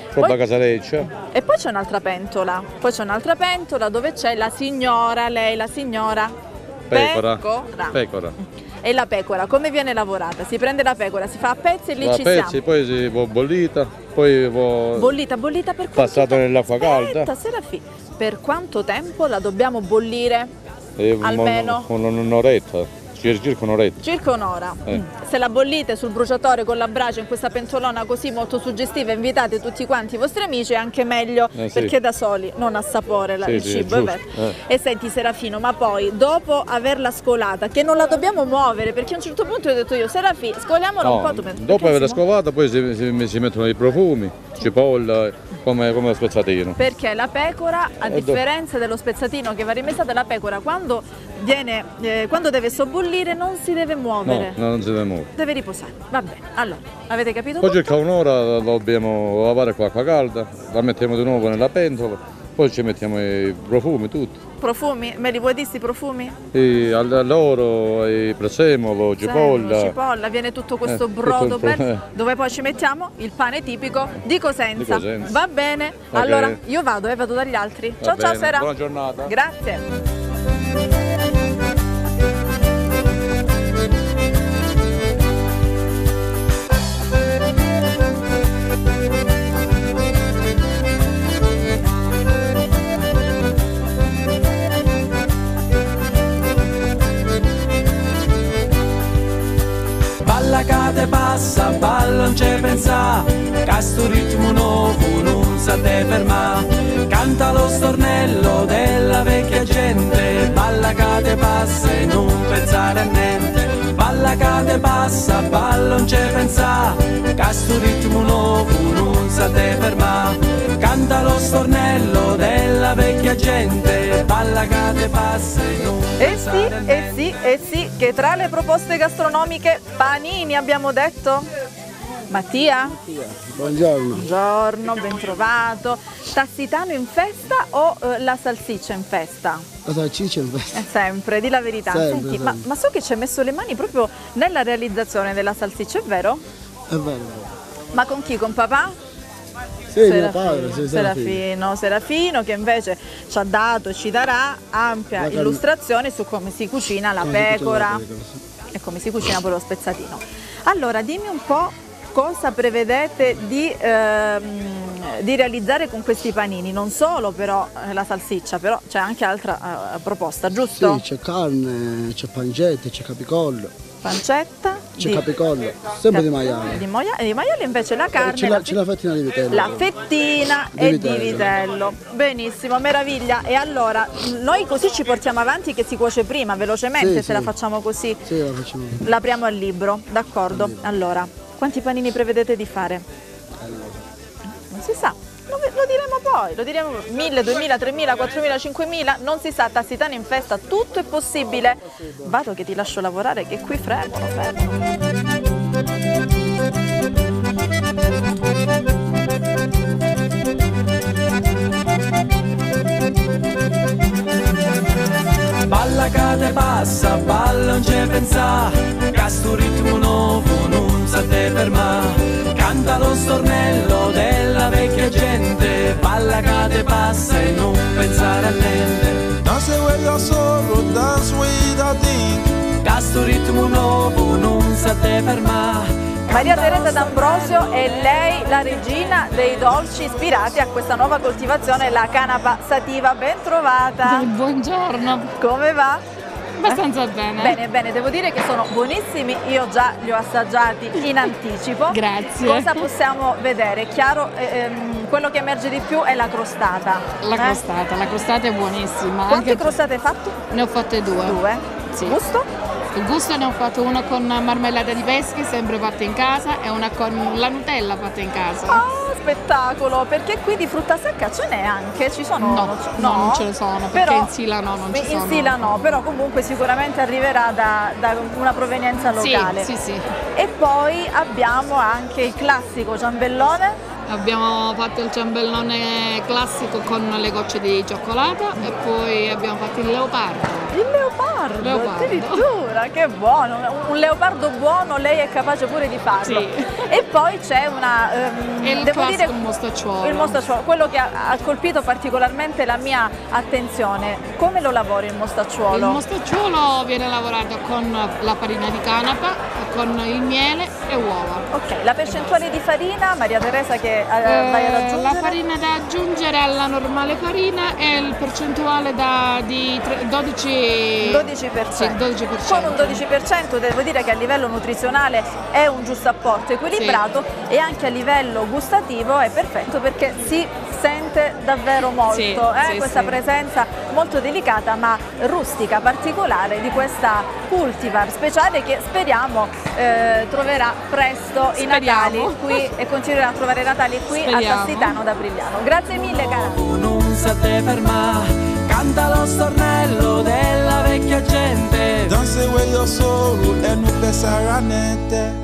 roba Poi- casareccia. E poi c'è un'altra pentola, poi c'è un'altra pentola dove c'è la signora, lei la signora Pecora. Pecora. Pecora. E la pecora, come viene lavorata? Si prende la pecora, si fa a pezzi e lì A ci pezzi, siamo. poi si può bollita, poi può Bollita, bollita per quanto passata nell'acqua calda. Aspetta, Serafì, per quanto tempo la dobbiamo bollire? E un- Almeno? un- un'oretta, circa un'oretta. Circa un'ora. Eh. Mm. Se la bollite sul bruciatore con la brace in questa pentolona così molto suggestiva, invitate tutti quanti i vostri amici, è anche meglio, Eh, sì. perché da soli non assapore la- Sì, il sì, cibo, è giusto. vero. Eh. E senti Serafino, ma poi dopo averla scolata, che non la dobbiamo muovere, perché a un certo punto ho detto io, Serafì, scoliamola un No, po', tu pensi, dopo perché averla si muove? scovata poi si, si- si mettono i profumi, cipolla, come, come lo spezzatino. Perché la pecora, a Eh, do- differenza dello spezzatino che va rimessata, la pecora quando, viene, eh, quando deve sobbollire non si deve No, muovere, no, non si deve muovere. deve riposare. Va bene, allora, avete capito Poi tutto? circa un'ora la dobbiamo lavare con acqua calda, la mettiamo di nuovo nella pentola, poi ci mettiamo i profumi tutti. Profumi? Me li vuoi dire sti profumi? E all'oro, il prezzemolo, cipolla. Semolo, cipolla, viene tutto questo Eh, brodo tutto il pro- bello, eh. dove poi ci mettiamo il pane tipico di Cosenza. Di Cosenza. Va bene? Ok. Allora, io vado e vado dagli altri. Va Ciao ciao bene, Sera. buona giornata. Grazie. Balla che te passa, balla non c'è pensa, che sto ritmo nuovo non sa te ferma. Canta lo stornello della vecchia gente, balla che te passa e non pensare a niente. Balla che te passa, balla non c'è pensa, che sto ritmo nuovo non sa te ferma. Canta lo stornello della vecchia gente, balla che te passa e non Eh sì, eh sì, eh sì, che tra le proposte gastronomiche panini abbiamo detto. Mattia? Buongiorno. Buongiorno, ben trovato. Tassitano in festa o eh, la salsiccia in festa? La salsiccia in festa. È sempre, di la verità. Sempre, Senti, sempre. Ma, ma so che ci hai messo le mani proprio nella realizzazione della salsiccia, è vero? È vero. Ma con chi? Con papà? Sì, mio padre, sì, Serafino. Serafino, Serafino che invece ci ha dato e ci darà ampia La carne- illustrazione su come si cucina la Come si cucina pecora la pecora, sì. e come si cucina poi lo spezzatino. Allora, dimmi un po' cosa prevedete di, ehm, di realizzare con questi panini, non solo però eh, la salsiccia, però c'è anche altra eh, proposta, giusto? Sì, c'è carne, c'è pancetta, c'è capicollo. Pancetta C'è di, capicollo, sempre di maiale. di, moia- di maiale, invece la carne, C'è la la, c'è la fettina di vitello. La fettina Di e vitello. di vitello. Benissimo, meraviglia. E allora, noi così ci portiamo avanti che si cuoce prima, velocemente, Sì, se sì. la facciamo così. Sì, la facciamo. L'apriamo al libro, d'accordo. Allora, quanti panini prevedete di fare? Non si sa. Lo, lo diremo poi, lo diremo mille, duemila, tremila, quattromila, cinquemila, non si sa, Tassitano in festa, tutto è possibile. Vado che ti lascio lavorare che qui fremono, fremono. Balla che te passa, balla non c'è pensa, che sto ritmo nuovo non sa te ferma. Canta lo stornello della vecchia gente, balla che te passa e non pensare a niente. Dance with your sorrow, dance with a thing. Che sto ritmo nuovo non sa te ferma. Maria Teresa D'Ambrosio è lei la regina dei dolci ispirati a questa nuova coltivazione, la canapa sativa. Ben trovata. Buongiorno. Come va? Abbastanza bene. Bene, bene, devo dire che sono buonissimi, io già li ho assaggiati in anticipo. Grazie. Cosa possiamo vedere? Chiaro, ehm, quello che emerge di più è la crostata. La eh? crostata, la crostata è buonissima. Quante Anche- crostate hai fatto? Ne ho fatte due. Due? Sì. Gusto? Il gusto ne ho fatto una con marmellata di peschi, sempre fatta in casa, e una con la Nutella fatta in casa. Oh, spettacolo, perché qui di frutta secca ce n'è anche, ci sono? No, no, non ce ne sono, perché Però- in Sila no, non ci sono. In Sila no, però comunque sicuramente arriverà da, da una provenienza Sì, locale. sì, sì. E poi abbiamo anche il classico ciambellone. Abbiamo fatto il ciambellone classico con le gocce di cioccolata e poi abbiamo fatto il leopardo. Il leopardo, Leopardo. addirittura, che buono, un leopardo buono, lei è capace pure di farlo. Sì. E poi c'è una, ehm, E il devo dire, classico mostacciuolo. il mostacciuolo, quello che ha, ha colpito particolarmente la mia attenzione. Come lo lavori il mostacciuolo? Il mostacciuolo viene lavorato con la farina di canapa, con il miele e uova. Ok, la percentuale di farina, Maria Teresa, che eh, vai ad aggiungere? La farina da aggiungere alla normale farina è il percentuale da, di tre- dodici dodici per cento. Sì, dodici per cento. Con un dodici per cento devo dire che a livello nutrizionale è un giusto apporto equilibrato, sì. E anche a livello gustativo è perfetto perché si sente davvero molto, sì, eh? sì, questa sì. presenza molto delicata ma rustica, particolare di questa cultivar speciale che speriamo eh, troverà presto i Natali qui e continuerà a trovare i Natali qui Speriamo. a Tassitano da Brigliano. Grazie mille cara. Non sa te ferma, canta lo stornello della vecchia gente. Danse io solo e non pensare a niente.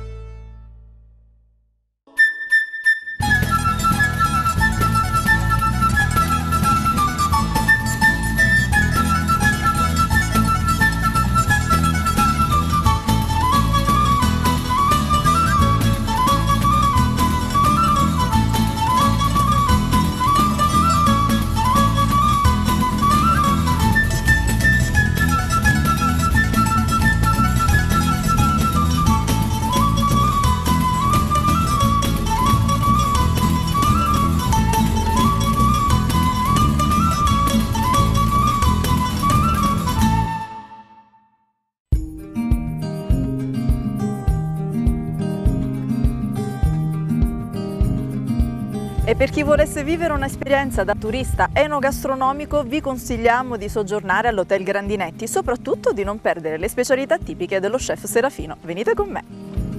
E per chi volesse vivere un'esperienza da turista enogastronomico vi consigliamo di soggiornare all'Hotel Grandinetti, soprattutto di non perdere le specialità tipiche dello chef Serafino. Venite con me!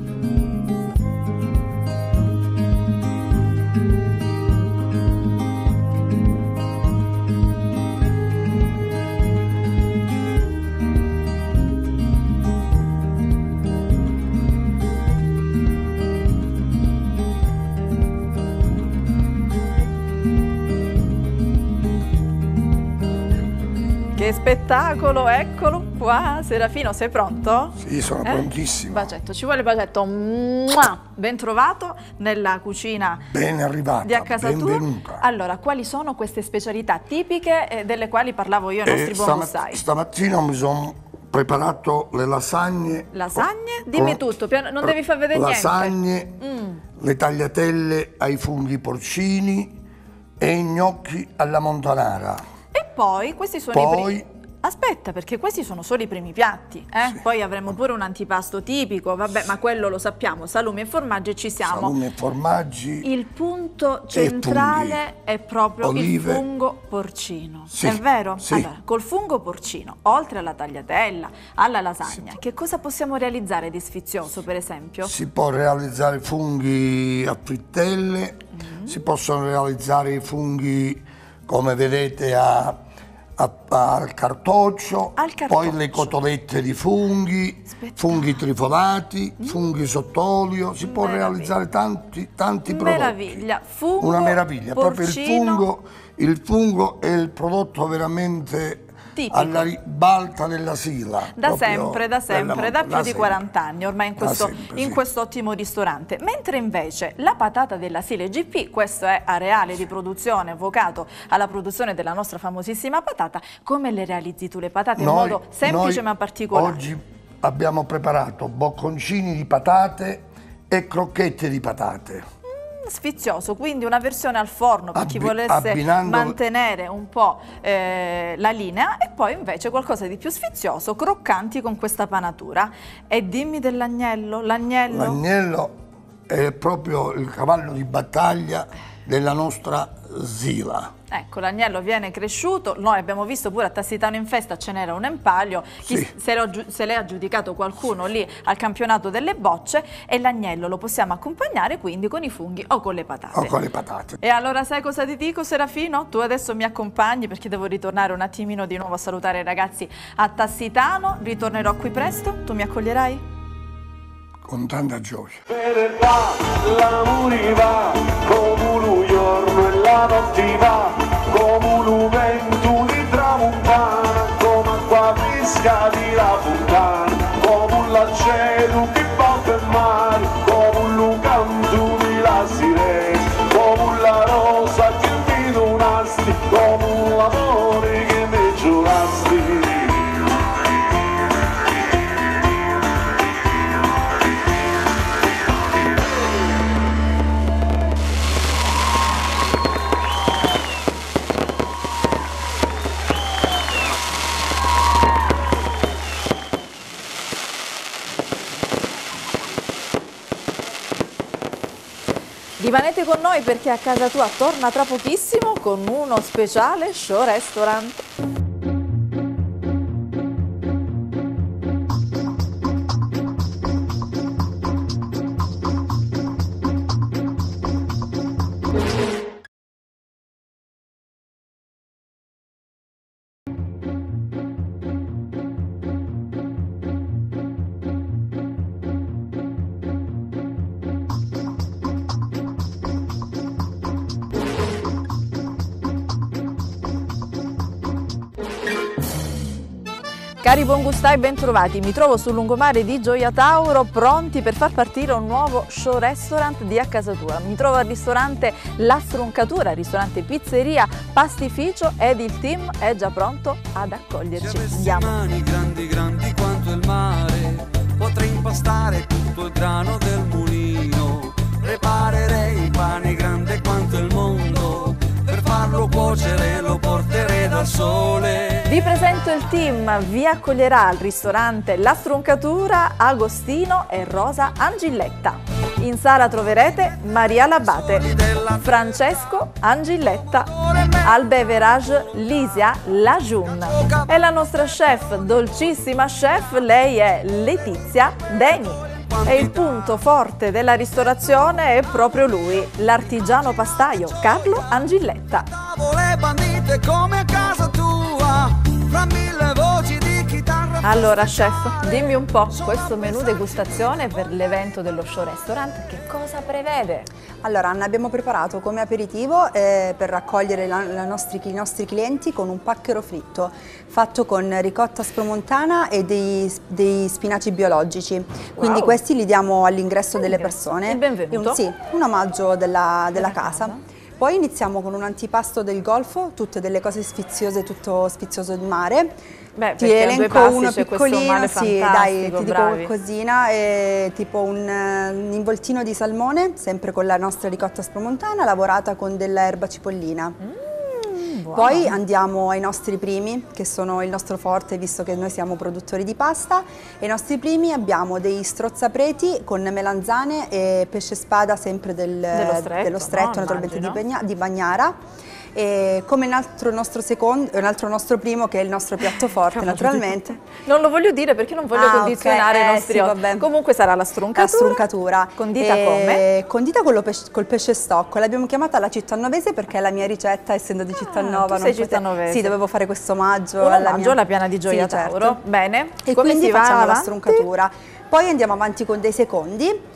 Che spettacolo, eccolo qua. Serafino, sei pronto? Sì, sono eh? prontissimo. Bacetto, ci vuole bacetto. Mua! Ben trovato nella cucina ben arrivata, di a casa benvenuta. tua. Allora, quali sono queste specialità tipiche eh, delle quali parlavo io ai nostri eh, bonusai? Stamattina mi sono preparato le lasagne. Lasagne? Dimmi con, tutto, non devi far vedere lasagne, niente. Lasagne, mm. le tagliatelle ai funghi porcini e i gnocchi alla montanara. E poi questi sono poi, i primi. Aspetta, perché questi sono solo i primi piatti, eh? Sì. Poi avremo pure un antipasto tipico, vabbè, ma quello lo sappiamo, salumi e formaggi ci siamo. Salumi e formaggi. Il punto centrale è proprio Olive. il fungo porcino, sì. è vero? Sì. Allora, col fungo porcino, oltre alla tagliatella, alla lasagna, sì. che cosa possiamo realizzare di sfizioso, per esempio? Si può realizzare funghi a frittelle, mm. si possono realizzare i funghi, come vedete, a... A, a, al, cartoccio, al cartoccio, poi le cotolette di funghi, Aspetta. funghi trifolati, mm. funghi sott'olio, si può meraviglia. realizzare tanti, tanti meraviglia. prodotti. Fungo, Una meraviglia, porcino. proprio il fungo, il fungo è il prodotto veramente tipico. Alla ribalta della Sila. Da sempre, da sempre, da più da di sempre. quaranta anni ormai in questo, sempre, in sì. questo ottimo ristorante. Mentre invece la patata della Sila G P, questo è areale di produzione vocato alla produzione della nostra famosissima patata, come le realizzi tu le patate noi, in modo semplice noi ma particolare? Oggi abbiamo preparato bocconcini di patate e crocchette di patate. Sfizioso, quindi una versione al forno per Abbi chi volesse abbinando... mantenere un po' eh, la linea, e poi invece qualcosa di più sfizioso, croccanti con questa panatura. E dimmi dell'agnello, l'agnello? L'agnello è proprio il cavallo di battaglia della nostra Sila. Ecco, l'agnello viene cresciuto, noi abbiamo visto pure a Tassitano in Festa ce n'era un empaglio, Chi sì. se l'è aggiudicato qualcuno lì al campionato delle bocce, e l'agnello lo possiamo accompagnare quindi con i funghi o con le patate. O con le patate. E allora sai cosa ti dico, Serafino? Tu adesso mi accompagni perché devo ritornare un attimino di nuovo a salutare i ragazzi a Tassitano, ritornerò qui presto, tu mi accoglierai? Con tanta gioia. Per va, l'amore va, come un giorno e la notte va, come un vento di tramontana, come acqua cadi la fontana, come un lacero che va per mare, come un lucanto di la sirena, come la rosa che mi donasti, come un amore che mi giurasti. Rimanete con noi perché a casa tua torna tra pochissimo con uno speciale show restaurant. Cari buon gustai, bentrovati. Mi trovo sul lungomare di Gioia Tauro, pronti per far partire un nuovo show restaurant di A Casa Tua. Mi trovo al ristorante La Stroncatura, ristorante pizzeria, pastificio, ed il team è già pronto ad accoglierci. Andiamo. Mani grandi grandi quanto il mare, potrei impastare tutto il grano del mulino, preparerei un pane grande quanto il mondo, per farlo cuocere lo porterei dal sole. Vi presento il team, vi accoglierà al ristorante La Stroncatura Agostino e Rosa Angilletta. In sala troverete Maria Labate, Francesco Angilletta, al beverage Lisia Lajun e la nostra chef, dolcissima chef, lei è Letizia Deni. E il punto forte della ristorazione è proprio lui, l'artigiano pastaio Carlo Angilletta. Le bandite come a casa tua, fra mille voci di chitarra. Allora chef, dimmi un po', questo menù degustazione per l'evento dello show restaurant che cosa prevede? Allora, ne abbiamo preparato come aperitivo eh, per raccogliere la, la nostri, i nostri clienti con un pacchero fritto fatto con ricotta spromontana e dei, dei spinaci biologici. Quindi wow. Questi li diamo all'ingresso delle persone. Il benvenuto. Un, sì, un omaggio della, della casa. Poi iniziamo con un antipasto del Golfo, tutte delle cose sfiziose, tutto sfizioso di mare. Beh, ti elenco uno piccolino, sì, dai, ti dico bravi. qualcosina, eh, tipo un, un involtino di salmone, sempre con la nostra ricotta spromontana, lavorata con dell'erba cipollina. Mm, Poi andiamo ai nostri primi, che sono il nostro forte, visto che noi siamo produttori di pasta. E i nostri primi abbiamo dei strozzapreti con melanzane e pesce spada, sempre del, dello stretto, dello stretto no? naturalmente di, Immagino. Bagna, di Bagnara. E come un altro nostro secondo, un altro nostro primo, che è il nostro piatto forte naturalmente. Non lo voglio dire perché non voglio ah, condizionare okay. i nostri eh, ospiti. sì, Comunque sarà la struncatura. La struncatura. Condita e... come? Condita con lo pesce, col pesce stocco. L'abbiamo chiamata la Cittannovese perché è la mia ricetta, essendo di Cittanova. Ah, tu sei non cittannovese. Sì, dovevo fare questo omaggio. Un alla omaggio mia... alla piana di Gioia sì, Tauro. certo. Bene. E come quindi si va facciamo avanti? la struncatura. Poi andiamo avanti con dei secondi.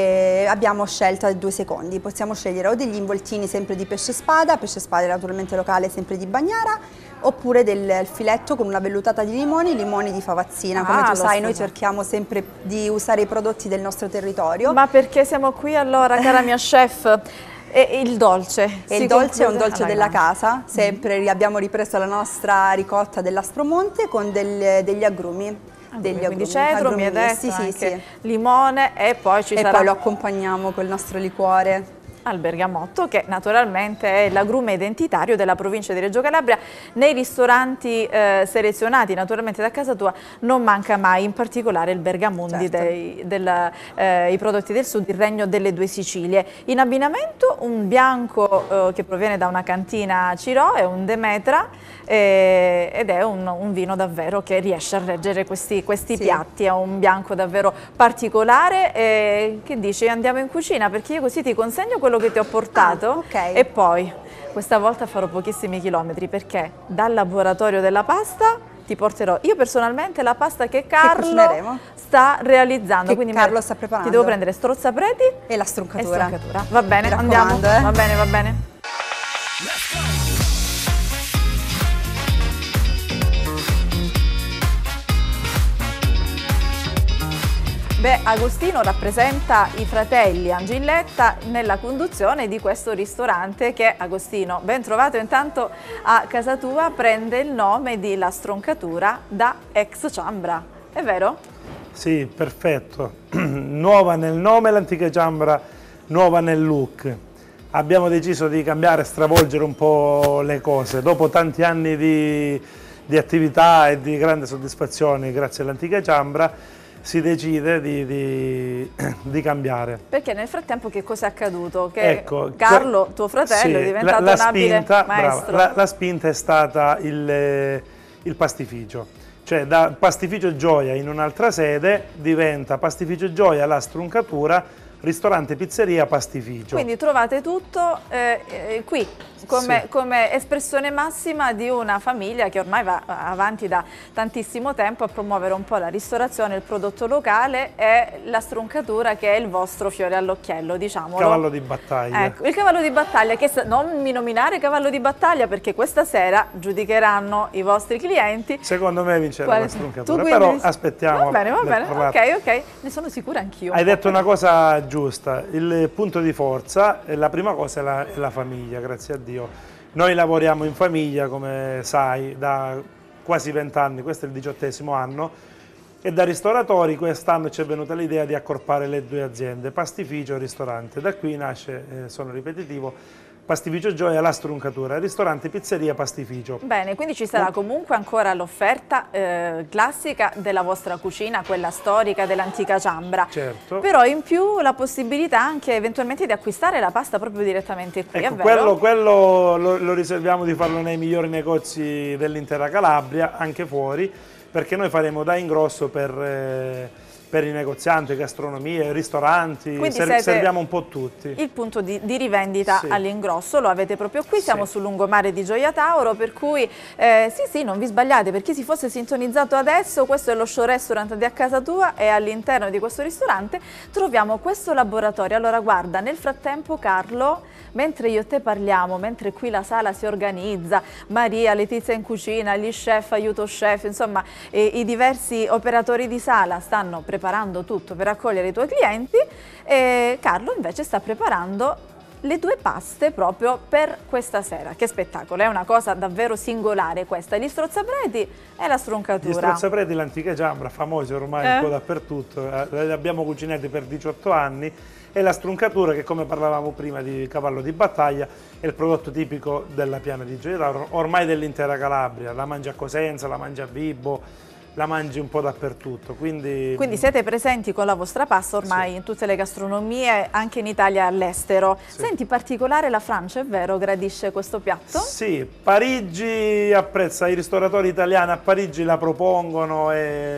E abbiamo scelta due secondi, possiamo scegliere o degli involtini sempre di pesce spada, pesce spada naturalmente locale sempre di Bagnara, oppure del filetto con una vellutata di limoni, limoni di Favazzina. Come Ah, tu sai, lo noi so. cerchiamo sempre di usare i prodotti del nostro territorio. Ma perché siamo qui allora, cara mia chef? E il dolce? E si il dolce è un conclude dolce alla della grande. casa, sempre abbiamo ripreso la nostra ricotta dell'Aspromonte con del- degli agrumi. Degli Quindi agrumi, cedro, agrumi mi hai detto, misti, sì, anche sì. limone e poi ci E sarà poi lo accompagniamo col nostro liquore. al bergamotto, che naturalmente è l'agrume identitario della provincia di Reggio Calabria. Nei ristoranti eh, selezionati naturalmente da casa tua non manca mai, in particolare il bergamondi, Certo. dei, del, eh, i prodotti del sud, il regno delle due Sicilie. In abbinamento un bianco eh, che proviene da una cantina Ciro, è un Demetra, eh, ed è un, un vino davvero che riesce a reggere questi, questi Sì. piatti, è un bianco davvero particolare. Eh, che dici? Andiamo in cucina, perché io così ti consegno quello che ti ho portato. Ah, ok. E poi questa volta farò pochissimi chilometri, perché dal laboratorio della pasta ti porterò io personalmente la pasta che Carlo cucineremo. sta realizzando. Che Quindi Carlo mi- sta preparando. Ti devo prendere strozzapreti E la e struncatura. struncatura. Va bene, Mi andiamo. raccomando, eh. Va bene, va bene. Beh, Agostino rappresenta i fratelli Angilletta nella conduzione di questo ristorante che, Agostino, ben trovato intanto a casa tua, prende il nome di La Stroncatura da ex Ciambra, è vero? Sì, perfetto. Nuova nel nome, l'antica Ciambra nuova nel look. Abbiamo deciso di cambiare, stravolgere un po' le cose. Dopo tanti anni di, di attività e di grande soddisfazione grazie all'antica Ciambra, si decide di, di, di cambiare. Perché nel frattempo che cosa è accaduto? Che ecco, Carlo, tuo fratello, sì, è diventato la, la un abile spinta, maestro. Brava, la, la spinta è stata il, il pastificio. Cioè da Pastificio Gioia in un'altra sede diventa Pastificio Gioia La Struncatura, ristorante pizzeria pastificio. Quindi trovate tutto eh, eh, qui, come, Sì. come espressione massima di una famiglia che ormai va avanti da tantissimo tempo a promuovere un po' la ristorazione, il prodotto locale e la Struncatura, che è il vostro fiore all'occhiello, diciamolo. Cavallo di battaglia. Ecco, il cavallo di battaglia, che non mi nominare cavallo di battaglia perché questa sera giudicheranno i vostri clienti. Secondo me vincerà Quale- La Struncatura, Tu quindi- però aspettiamo. Va bene, va del bene, parlato. ok, ok, ne sono sicura anch'io. Hai detto una cosa giusta, il punto di forza, e la prima cosa è la, è la famiglia, grazie a Dio. Noi lavoriamo in famiglia, come sai, da quasi vent'anni, questo è il diciottesimo anno, e da ristoratori quest'anno ci è venuta l'idea di accorpare le due aziende, pastificio e ristorante. Da qui nasce, eh, sono ripetitivo, Pastificio Gioia La Struncatura, ristorante, pizzeria, pastificio. Bene, quindi ci sarà comunque ancora l'offerta eh, classica della vostra cucina, quella storica dell'antica Ciambra. Certo. Però in più la possibilità anche eventualmente di acquistare la pasta proprio direttamente qui, Ecco, è vero? quello, quello lo, lo riserviamo di farlo nei migliori negozi dell'intera Calabria, anche fuori, perché noi faremo da ingrosso per, eh, per i negozianti, gastronomie, ristoranti, Quindi ser- siete serviamo un po' tutti. Il punto di, di rivendita Sì. all'ingrosso lo avete proprio qui, siamo Sì. sul lungomare di Gioia Tauro, per cui eh, sì sì, non vi sbagliate, per chi si fosse sintonizzato adesso, questo è lo show restaurant di A Casa Tua e all'interno di questo ristorante troviamo questo laboratorio. Allora guarda, nel frattempo Carlo, mentre io e te parliamo, mentre qui la sala si organizza, Maria, Letizia in cucina, gli chef, aiuto chef, insomma eh, i diversi operatori di sala stanno preparando tutto per accogliere i tuoi clienti, e Carlo invece sta preparando le due paste proprio per questa sera. Che spettacolo, è una cosa davvero singolare questa, gli strozzapreti e la Gli Struncatura. strozzapreti, l'antica Ciambra, famosi ormai Eh? un po' dappertutto, eh, li abbiamo cucinati per diciotto anni, e la Struncatura, che come parlavamo prima di cavallo di battaglia, è il prodotto tipico della piana di Gioia Tauro, ormai dell'intera Calabria, la mangia a Cosenza, la mangia a Vibo, la mangi un po' dappertutto, quindi... Quindi siete presenti con la vostra pasta ormai in tutte le gastronomie, anche in Italia e all'estero. Sì. Senti, in particolare la Francia, è vero, gradisce questo piatto? Sì, Parigi apprezza, i ristoratori italiani a Parigi la propongono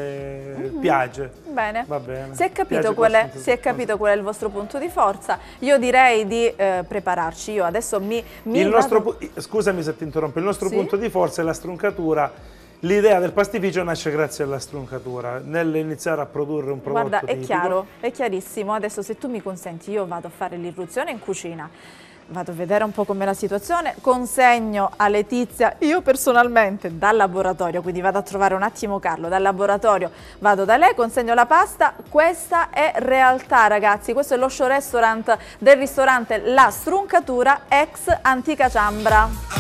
e Mhm. piace. Bene. Va bene. Si è capito, Piace qual è, questo si è capito qual è il vostro punto di forza. Io direi di eh, prepararci. Io adesso mi, mi Il vado- nostro, pu- scusami se ti interrompo, il nostro Sì? punto di forza è la Struncatura. L'idea del pastificio nasce grazie alla Struncatura, nell'iniziare a produrre un prodotto Guarda, è tipico. chiaro, è chiarissimo. Adesso se tu mi consenti io vado a fare l'irruzione in cucina, vado a vedere un po' com'è la situazione, consegno a Letizia, io personalmente dal laboratorio, quindi vado a trovare un attimo Carlo, dal laboratorio vado da lei, consegno la pasta. Questa è realtà, ragazzi, questo è lo show restaurant del ristorante La Struncatura ex Antica Ciambra.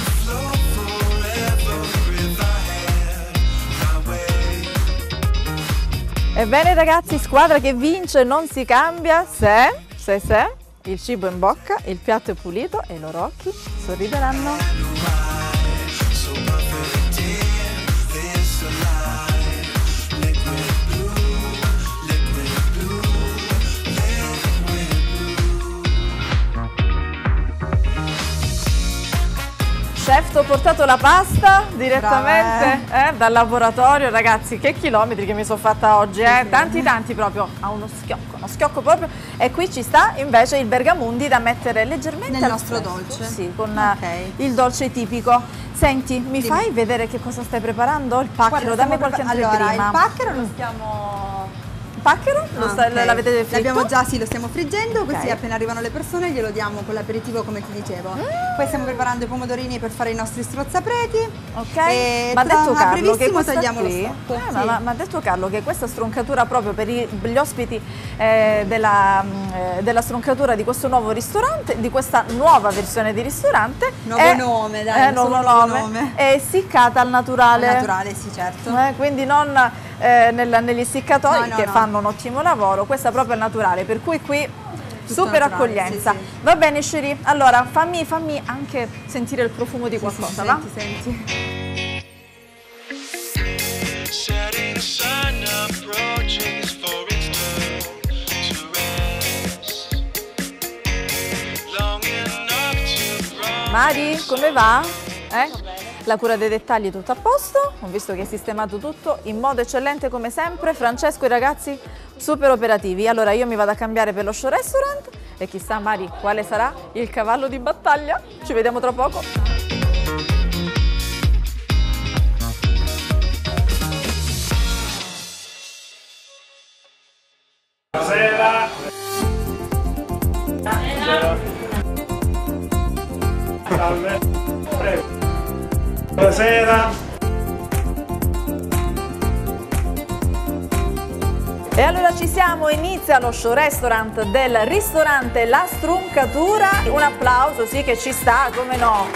Ebbene ragazzi, squadra che vince non si cambia se, se, se, il cibo in bocca, il piatto è pulito e i loro occhi sorrideranno. Chef, ti ho portato la pasta direttamente eh, dal laboratorio, ragazzi, che chilometri che mi sono fatta oggi, eh? tanti tanti proprio, a uno schiocco, uno schiocco proprio, e qui ci sta invece il bergamundi da mettere leggermente Nel al nostro fresco. dolce. Sì, con Ok. il dolce tipico. Senti, mi Dimmi. fai vedere che cosa stai preparando? Il pacchero, Guarda, dammi stiamo qualche prepa- allora, anteprima. il pacchero lo stiamo pacchero? Ah, sta, okay. L'avete fritto? L'abbiamo già, sì, lo stiamo friggendo, okay. Così appena arrivano le persone glielo diamo con l'aperitivo come ti dicevo. Mm. Poi stiamo preparando i pomodorini per fare i nostri strozzapreti. Ok, e ma ha detto Carlo che questa tagliamo qui, lo stocco. eh, Sì. ma, ma ha detto Carlo che questa stroncatura proprio per, i, per gli ospiti eh, della, eh, della stroncatura di questo nuovo ristorante, di questa nuova versione di ristorante. Nuovo è, nome, dai, eh, nuovo nuovo nome, nome. È essiccata al naturale. Al naturale, sì, certo. Eh, quindi non eh, nel, negli essiccatori no, no, che no. fanno un ottimo lavoro, questa proprio è naturale, per cui qui tutto super naturale, accoglienza. sì, sì. Va bene Shiri, allora fammi, fammi anche sentire il profumo di qualcosa, sì, sì, va? Senti, senti. Mari, come va? Eh? La cura dei dettagli tutto a posto, ho visto che hai sistemato tutto in modo eccellente come sempre. Francesco e i ragazzi super operativi. Allora io mi vado a cambiare per lo show restaurant e chissà Mari quale sarà il cavallo di battaglia. Ci vediamo tra poco. Buonasera. Salve. Prego. Buonasera. E allora ci siamo, inizia lo show restaurant del ristorante La Struncatura. Un applauso, sì, che ci sta, come no.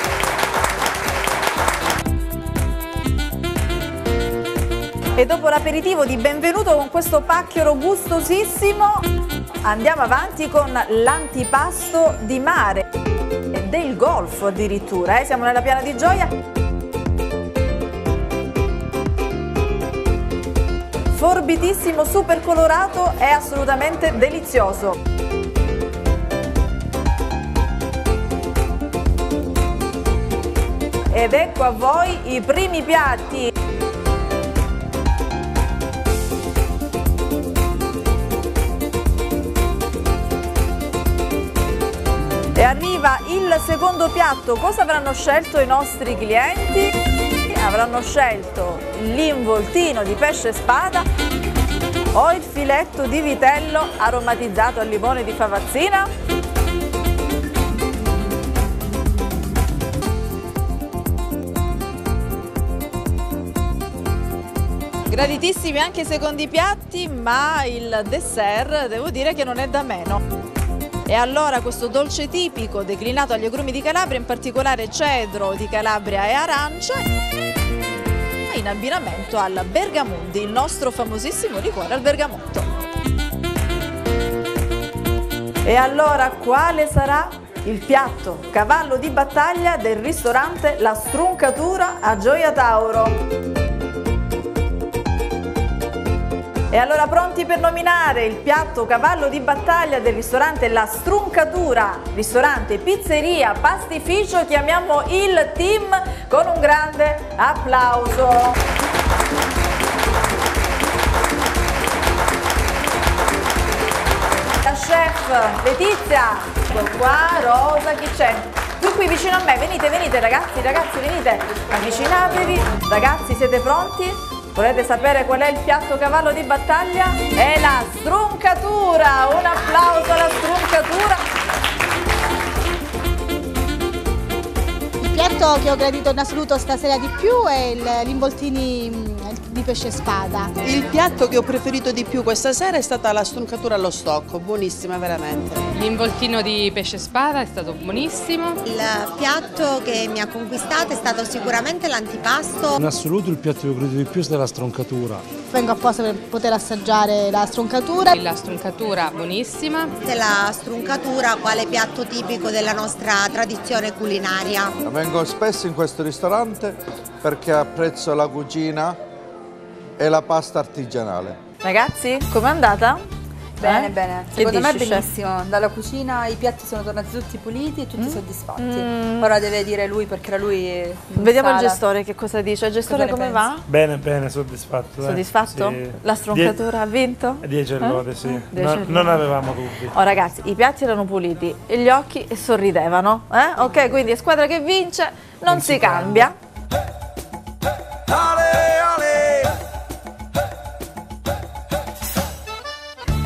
E dopo l'aperitivo di benvenuto con questo pacchero gustosissimo, andiamo avanti con l'antipasto di mare, del golfo addirittura, eh? Siamo nella Piana di Gioia. Forbitissimo, super colorato, è assolutamente delizioso. Ed ecco a voi i primi piatti. E arriva il secondo piatto. Cosa avranno scelto i nostri clienti? Avranno scelto l'involtino di pesce spada o il filetto di vitello aromatizzato al limone di Favazzina. Graditissimi anche i secondi piatti, ma il dessert devo dire che non è da meno. E allora questo dolce tipico declinato agli agrumi di Calabria, in particolare cedro di Calabria e arancia, in abbinamento al Bergamondi, il nostro famosissimo liquore al bergamotto. E allora quale sarà il piatto cavallo di battaglia del ristorante La Struncatura a Gioia Tauro? E allora pronti per nominare il piatto cavallo di battaglia del ristorante La Struncatura, ristorante, pizzeria, pastificio, chiamiamo il team con un grande applauso. La chef Letizia, ecco qua, Rosa, chi c'è? Tu qui vicino a me, venite, venite ragazzi, ragazzi, venite, avvicinatevi, ragazzi siete pronti? Volete sapere qual è il piatto cavallo di battaglia? È la struncatura! Un applauso alla struncatura! Il piatto che ho gradito in assoluto stasera di più è gli involtini di pesce spada. Il piatto che ho preferito di più questa sera è stata la struncatura allo stocco, buonissima veramente. L'involtino di pesce spada è stato buonissimo. Il piatto che mi ha conquistato è stato sicuramente l'antipasto. In assoluto il piatto che ho gradito di più è stata la stroncatura. Vengo apposta per poter assaggiare la struncatura. La struncatura buonissima. La struncatura quale piatto tipico della nostra tradizione culinaria. Vengo spesso in questo ristorante perché apprezzo la cucina e la pasta artigianale. Ragazzi, com'è andata? Bene, eh? bene. Che Secondo me è dici, benissimo. Dalla cucina i piatti sono tornati tutti puliti e tutti mm. soddisfatti. Mm. Ora deve dire lui perché era lui. Vediamo sala. il gestore che cosa dice. Il gestore Cosa come pensi? va? Bene, bene, soddisfatto. Soddisfatto? Sì. La stroncatura ha vinto? dieci lode, eh? sì. dieci No, non avevamo dubbi. Oh ragazzi, i piatti erano puliti e gli occhi sorridevano. Eh? Ok, quindi squadra che vince non, non si, si cambia. cambia.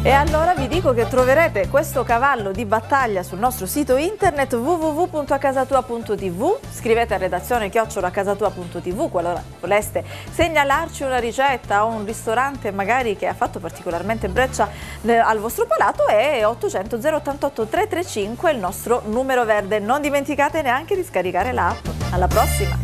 E allora vi dico che troverete questo cavallo di battaglia sul nostro sito internet w w w punto a casa tua punto t v. Scrivete a redazione chiocciola a casa tua punto t v qualora voleste segnalarci una ricetta o un ristorante magari che ha fatto particolarmente breccia eh, al vostro palato, e ottocento zero ottantotto trecentotrentacinque il nostro numero verde. Non dimenticate neanche di scaricare l'app. Alla prossima!